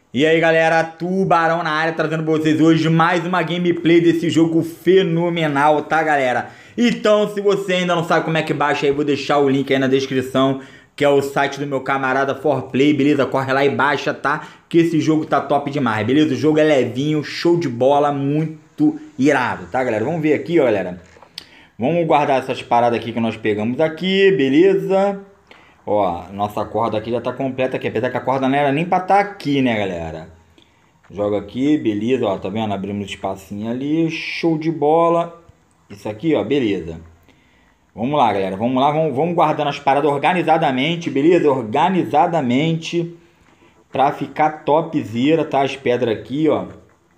E aí galera, Tubarão na área, trazendo pra vocês hoje mais uma gameplay desse jogo fenomenal, tá galera? Então, se você ainda não sabe como é que baixa aí, vou deixar o link aí na descrição, que é o site do meu camarada Forplay, beleza? Corre lá e baixa, tá? Que esse jogo tá top demais, beleza? O jogo é levinho, show de bola, muito irado, tá galera? Vamos ver aqui, ó galera. Vamos guardar essas paradas aqui que nós pegamos aqui, beleza? Ó, nossa corda aqui já tá completa aqui, apesar que a corda não era nem pra estar aqui, né, galera? Joga aqui, beleza, ó, tá vendo? Abrimos espacinho ali, show de bola. Isso aqui, ó, beleza. Vamos lá, galera, vamos lá, vamos guardando as paradas organizadamente, beleza? Organizadamente, pra ficar topzera, tá? As pedras aqui, ó.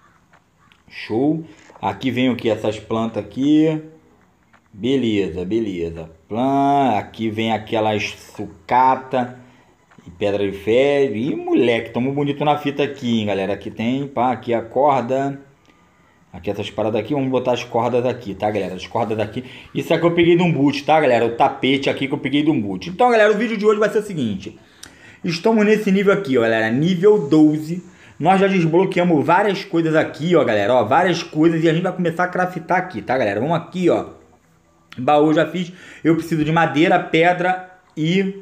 Show. Aqui vem o que? Essas plantas aqui. Beleza, beleza. Aqui vem aquelas sucata e pedra de ferro. Ih, moleque, tamo bonito na fita aqui, hein, galera. Aqui tem, pá, aqui a corda. Aqui essas paradas aqui, vamos botar as cordas aqui, tá, galera? As cordas aqui. Isso aqui eu peguei de um boot, tá, galera? O tapete aqui que eu peguei de um boot. Então, galera, o vídeo de hoje vai ser o seguinte. Estamos nesse nível aqui, ó, galera. Nível 12. Nós já desbloqueamos várias coisas aqui, ó, galera. Ó, várias coisas. E a gente vai começar a craftar aqui, tá, galera? Vamos aqui, ó. Baú já fiz. Eu preciso de madeira, pedra e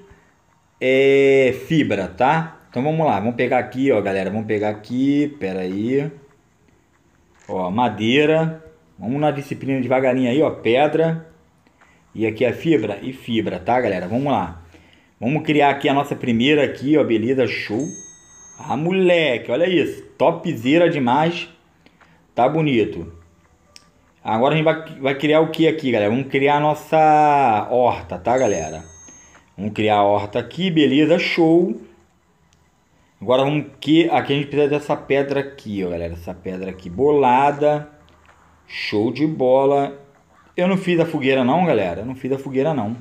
fibra, tá? Então vamos lá. Vamos pegar aqui, ó, galera. Vamos pegar aqui. Pera aí. Ó, madeira. Vamos na disciplina devagarinho aí, ó. Pedra. E aqui a fibra e fibra, tá, galera? Vamos lá. Vamos criar aqui a nossa primeira aqui, ó. Beleza, show. Ah, moleque, olha isso. Topzera demais. Tá bonito. Agora a gente vai criar o que aqui, galera? Vamos criar a nossa horta, tá, galera? Vamos criar a horta aqui, beleza, show. Agora vamos que aqui a gente precisa dessa pedra aqui, ó, galera. Essa pedra aqui bolada. Show de bola. Eu não fiz a fogueira não, galera. Eu não fiz a fogueira não.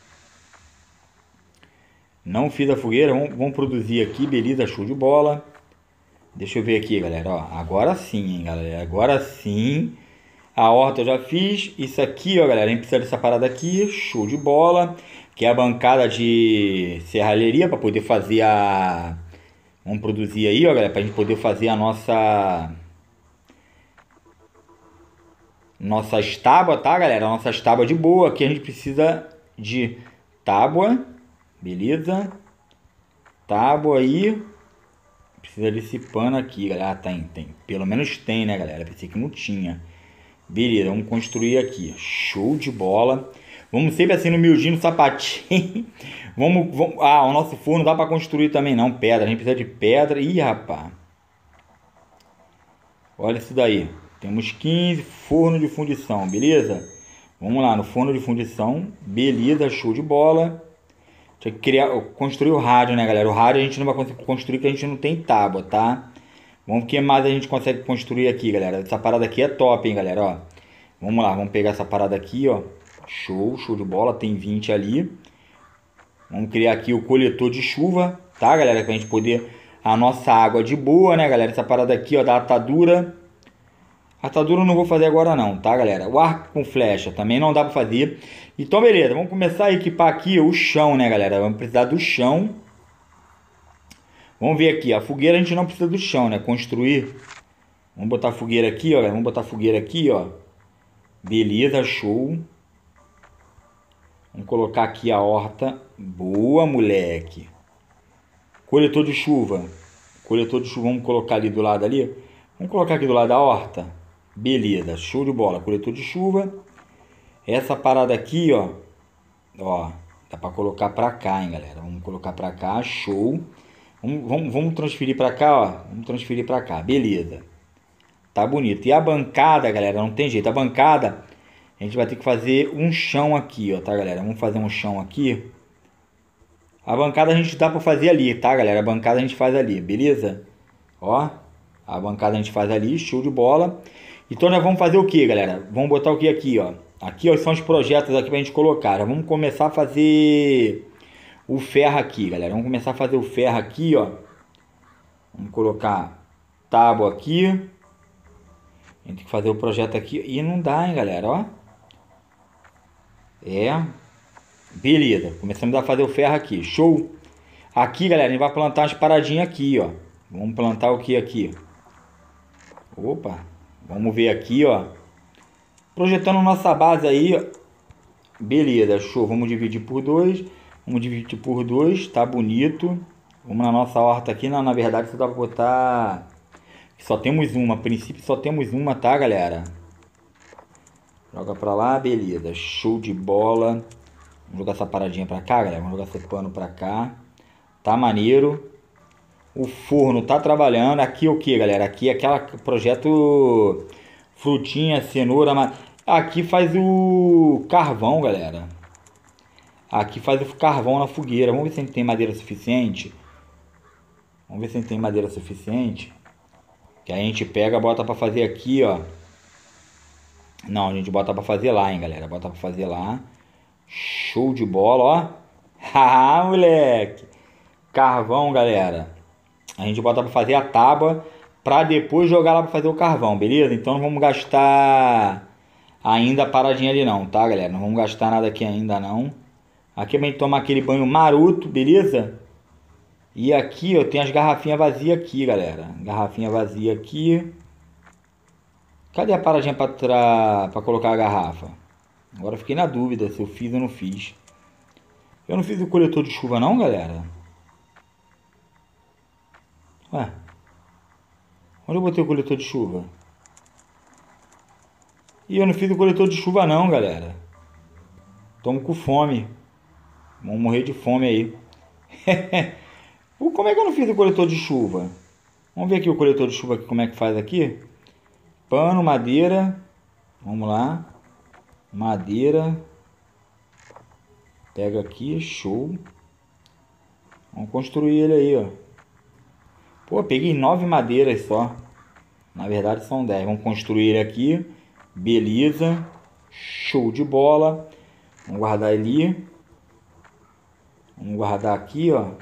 Não fiz a fogueira. Vamos produzir aqui, beleza, show de bola. Deixa eu ver aqui, galera, ó. Agora sim, hein, galera. Agora sim. A horta eu já fiz. Isso aqui, ó, galera, a gente precisa dessa parada aqui. Show de bola. Que é a bancada de serralheria para poder fazer a... Vamos produzir aí, ó, galera, pra gente poder fazer a nossas tábuas, tá, galera? Nossas tábuas de boa. Aqui a gente precisa de tábua. Beleza? Tábua aí. Precisa desse pano aqui, galera. Ah, tem. Pelo menos tem, né, galera? Pensei que não tinha. Beleza, vamos construir aqui. Show de bola. Vamos sempre assim no miudinho, no sapatinho. Ah, o nosso forno dá para construir também não. Pedra, a gente precisa de pedra. Ih, rapaz. Olha isso daí. Temos 15 forno de fundição, beleza? Vamos lá, no forno de fundição. Beleza, show de bola. Tinha que construir o rádio, né, galera? O rádio a gente não vai conseguir construir porque a gente não tem tábua, tá? Vamos ver o que mais a gente consegue construir aqui, galera. Essa parada aqui é top, hein, galera, ó. Vamos lá, vamos pegar essa parada aqui, ó. Show de bola, tem 20 ali. Vamos criar aqui o coletor de chuva, tá, galera? Pra gente poder... A nossa água de boa, né, galera? Essa parada aqui, ó, da atadura. Atadura eu não vou fazer agora não, tá, galera? O arco com flecha também não dá pra fazer. Então, beleza, vamos começar a equipar aqui o chão, né, galera? Vamos precisar do chão. Vamos ver aqui, a fogueira a gente não precisa do chão, né? Construir. Vamos botar a fogueira aqui, ó. Vamos botar a fogueira aqui, ó. Beleza, show. Vamos colocar aqui a horta. Boa, moleque. Coletor de chuva. Coletor de chuva, vamos colocar ali do lado ali. Vamos colocar aqui do lado da horta. Beleza, show de bola. Coletor de chuva. Essa parada aqui, ó. Ó, dá pra colocar pra cá, hein, galera. Vamos colocar pra cá, show. Vamos transferir pra cá, ó. Vamos transferir pra cá, beleza. Tá bonito. E a bancada, galera, não tem jeito. A bancada, a gente vai ter que fazer um chão aqui, ó, tá, galera? Vamos fazer um chão aqui. A bancada a gente dá pra fazer ali, tá, galera? A bancada a gente faz ali, beleza? Ó, a bancada a gente faz ali, show de bola. Então nós vamos fazer o que, galera? Vamos botar o que aqui, ó. Aqui, ó, são os projetos aqui pra gente colocar. Já vamos começar a fazer... o ferro aqui, galera. Vamos começar a fazer o ferro aqui, ó. Vamos colocar tábua aqui. A gente tem que fazer o projeto aqui. E não dá, hein, galera, ó. Beleza. Começamos a fazer o ferro aqui. Show. Aqui, galera, a gente vai plantar umas paradinhas aqui, ó. Vamos plantar o que aqui? Opa, vamos ver aqui, ó. Projetando nossa base aí, ó. Beleza, show. Vamos dividir por 2. Vamos dividir por 2, tá bonito. Vamos na nossa horta aqui. Não, na verdade, só dá pra botar... Só temos uma, a princípio só temos uma, tá, galera? Joga pra lá, beleza. Show de bola. Vamos jogar essa paradinha pra cá, galera. Vamos jogar esse pano pra cá. Tá maneiro. O forno tá trabalhando. Aqui o que, galera? Aqui é aquela projeto frutinha, cenoura. Aqui faz o carvão, galera. Aqui faz o carvão na fogueira. Vamos ver se a gente tem madeira suficiente. Vamos ver se a gente tem madeira suficiente. Que a gente pega, bota pra fazer aqui, ó. Não, a gente bota pra fazer lá, hein, galera. Bota pra fazer lá. Show de bola, ó. Haha, moleque. Carvão, galera. A gente bota pra fazer a tábua pra depois jogar lá pra fazer o carvão, beleza? Então não vamos gastar ainda a paradinha ali não, tá, galera? Não vamos gastar nada aqui ainda não. Aqui a gente toma aquele banho maroto, beleza? E aqui, ó, tem as garrafinhas vazias aqui, galera. Garrafinha vazia aqui. Cadê a paradinha pra colocar a garrafa? Agora eu fiquei na dúvida se eu fiz ou não fiz. Eu não fiz o coletor de chuva não, galera? Ué, onde eu botei o coletor de chuva? E eu não fiz o coletor de chuva não, galera. Tamo com fome. Vamos morrer de fome aí. Como é que eu não fiz o coletor de chuva? Vamos ver aqui o coletor de chuva, aqui, como é que faz aqui. Pano, madeira. Vamos lá. Madeira. Pega aqui, show. Vamos construir ele aí, ó. Pô, peguei 9 madeiras só. Na verdade são 10. Vamos construir ele aqui. Beleza. Show de bola. Vamos guardar ali. Vamos guardar aqui, ó.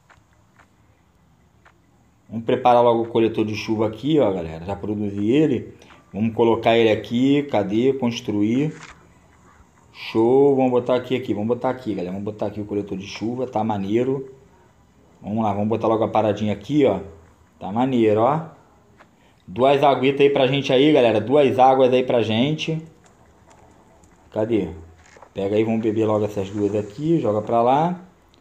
Vamos preparar logo o coletor de chuva aqui, ó, galera. Já produzi ele. Vamos colocar ele aqui. Cadê? Construir. Show. Vamos botar aqui. Vamos botar aqui, galera. Vamos botar aqui o coletor de chuva. Tá maneiro. Vamos lá. Vamos botar logo a paradinha aqui, ó. Tá maneiro, ó. 2 aguitas aí pra gente aí, galera. 2 águas aí pra gente. Cadê? Pega aí, vamos beber logo essas 2 aqui. Joga pra lá.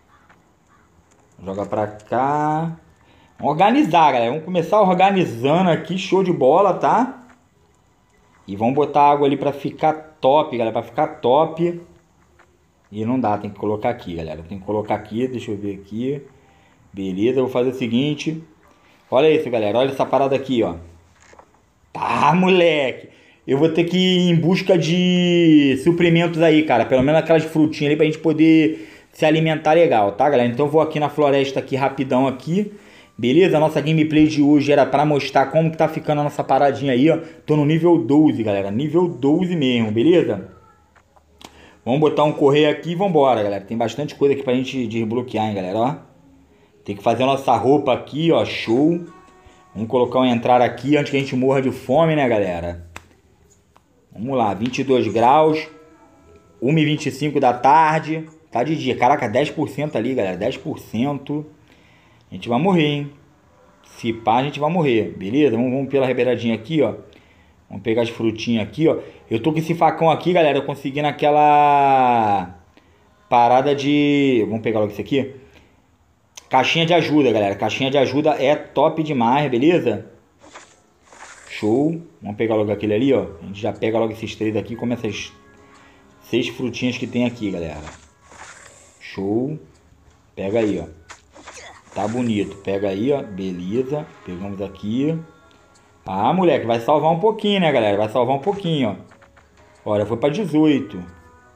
Joga pra cá. Vamos organizar, galera. Vamos começar organizando aqui. Show de bola, tá? E vamos botar água ali pra ficar top, galera. Pra ficar top. E não dá, tem que colocar aqui, galera. Tem que colocar aqui, deixa eu ver aqui. Beleza, eu vou fazer o seguinte. Olha isso, galera. Olha essa parada aqui, ó. Tá, moleque. Eu vou ter que ir em busca de suprimentos aí, cara. Pelo menos aquelas frutinhas ali pra gente poder se alimentar legal, tá, galera? Então eu vou aqui na floresta aqui rapidão aqui. Beleza? A nossa gameplay de hoje era pra mostrar como que tá ficando a nossa paradinha aí, ó. Tô no nível 12, galera. Nível 12 mesmo, beleza? Vamos botar um correio aqui e vambora, galera. Tem bastante coisa aqui pra gente desbloquear, hein, galera, ó. Tem que fazer a nossa roupa aqui, ó. Show. Vamos colocar um entrar aqui antes que a gente morra de fome, né, galera? Vamos lá. 22 graus. 1h25 da tarde. Tá de dia. Caraca, 10% ali, galera. 10%. A gente vai morrer, hein? Se pá, a gente vai morrer. Beleza? Vamos pela rebeiradinha aqui, ó. Vamos pegar as frutinhas aqui, ó. Eu tô com esse facão aqui, galera. Eu consegui naquela parada de... Vamos pegar logo isso aqui. Caixinha de ajuda, galera. Caixinha de ajuda é top demais, beleza? Show. Vamos pegar logo aquele ali, ó. A gente já pega logo esses 3 aqui. Como essas 6 frutinhas que tem aqui, galera. Show. Pega aí, ó. Tá bonito. Pega aí, ó. Beleza. Pegamos aqui. Ah, moleque. Vai salvar um pouquinho, né, galera? Vai salvar um pouquinho, ó. Olha, foi pra 18.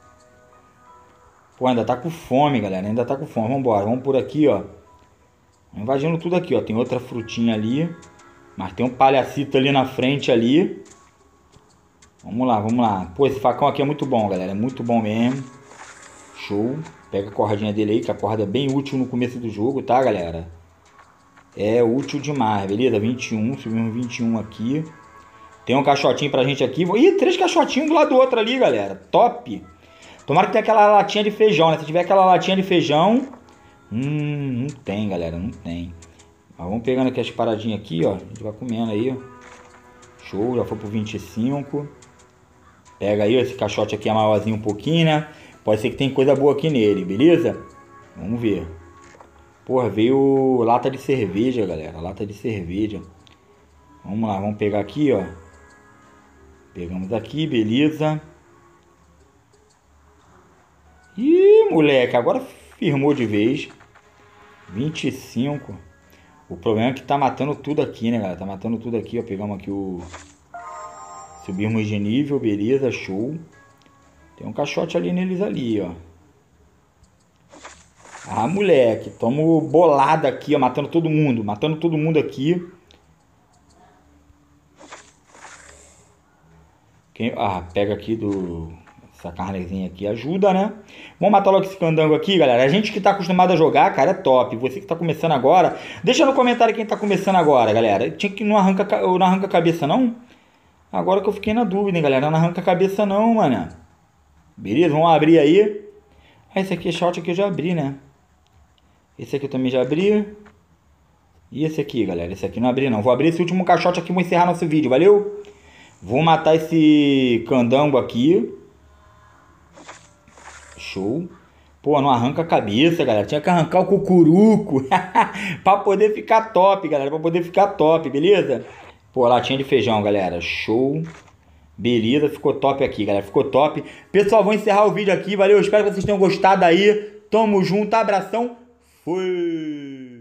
Pô, ainda tá com fome, galera. Ainda tá com fome. Vambora. Vamos por aqui, ó. Invadindo tudo aqui, ó. Tem outra frutinha ali. Mas tem um palhacito ali na frente ali. Vamos lá, vamos lá. Pô, esse facão aqui é muito bom, galera. É muito bom mesmo. Show. Pega a cordinha dele aí, que a corda é bem útil no começo do jogo, tá, galera? É útil demais, beleza? 21, subimos 21 aqui. Tem um caixotinho pra gente aqui. Ih, 3 caixotinhos do lado do outro ali, galera. Top. Tomara que tenha aquela latinha de feijão, né? Se tiver aquela latinha de feijão... não tem, galera, não tem. Ó, vamos pegando aqui as paradinhas aqui, ó. A gente vai comendo aí, ó. Show, já foi pro 25. Pega aí, ó, esse caixote aqui é maiorzinho um pouquinho, né? Pode ser que tem coisa boa aqui nele, beleza? Vamos ver. Porra, veio lata de cerveja, galera. Lata de cerveja. Vamos lá, vamos pegar aqui, ó. Pegamos aqui, beleza. Ih, moleque, agora firmou de vez. 25. O problema é que tá matando tudo aqui, né, galera? Tá matando tudo aqui, ó. Pegamos aqui o... Subimos de nível, beleza, show. Tem um caixote ali neles ali, ó. Ah, moleque, tamo bolada aqui, ó. Matando todo mundo. Matando todo mundo aqui. Pega aqui do... Essa carnezinha aqui ajuda, né? Vamos matar logo esse candango aqui, galera. A gente que tá acostumado a jogar, cara, é top. Você que tá começando agora, deixa no comentário quem tá começando agora, galera. Tinha que não arranca a cabeça, não? Agora que eu fiquei na dúvida, hein, galera. Não arranca a cabeça, não, mano. Beleza, vamos abrir aí. Ah, esse aqui é shot que eu já abri, né? Esse aqui eu também já abri. E esse aqui, galera. Esse aqui não abri, não. Vou abrir esse último caixote aqui e vou encerrar nosso vídeo, valeu? Vou matar esse candango aqui. Show. Pô, não arranca a cabeça, galera. Tinha que arrancar o cucuruco. Pra poder ficar top, galera. Pra poder ficar top, beleza? Pô, latinha de feijão, galera. Show. Beleza, ficou top aqui, galera. Ficou top. Pessoal, vou encerrar o vídeo aqui. Valeu, espero que vocês tenham gostado aí. Tamo junto, abração. Fui.